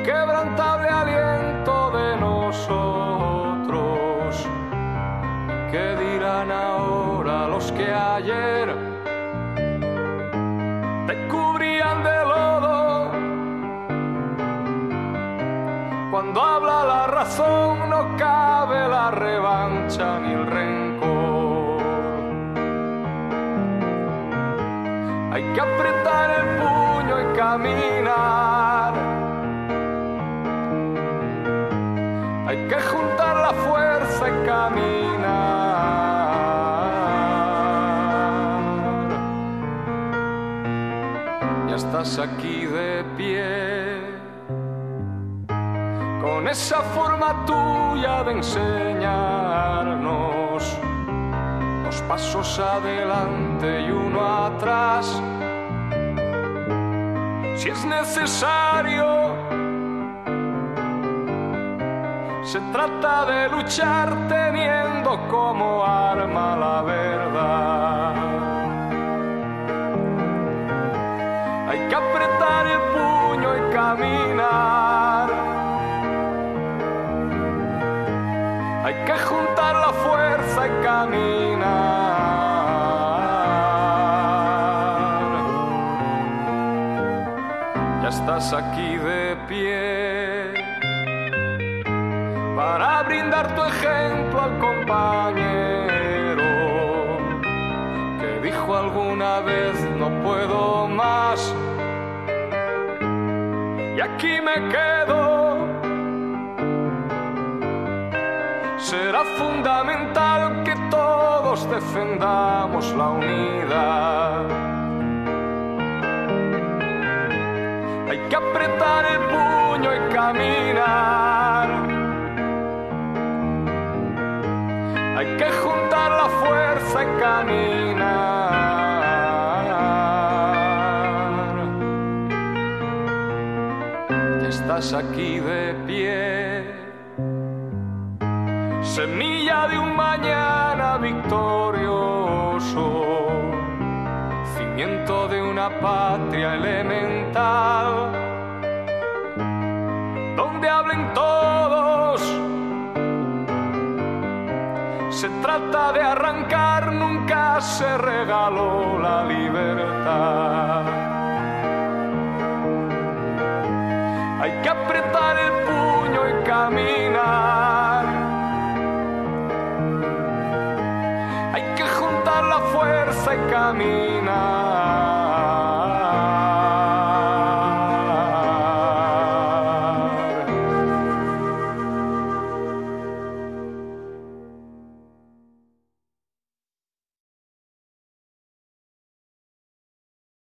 inquebrantable aliento de nosotros. ¿Qué dirán ahora los que ayer te cubrían de lodo? Cuando habla la razón no cabe la revancha ni el rencor. Hay que apretar el puño y caminar. Hay que juntar la fuerza y caminar. Ya estás aquí de pie, con esa forma tuya de enseñarnos, dos pasos adelante y uno atrás. Si es necesario, se trata de luchar teniendo como arma la verdad. Hay que apretar el puño y caminar. Hay que juntar la fuerza y caminar. Ya estás aquí de pie para brindar tu ejemplo al compañero que dijo alguna vez no puedo más y aquí me quedo. Será fundamental que todos defendamos la unidad. Hay que apretar el puño y caminar. Hay que juntar la fuerza y caminar. Ya estás aquí de pie, semilla de un mañana victorioso, cimiento de una patria elemental, donde hablen todos. Se trata de arrancar, nunca se regaló la libertad. Hay que apretar el puño y caminar. Hay que juntar la fuerza y caminar.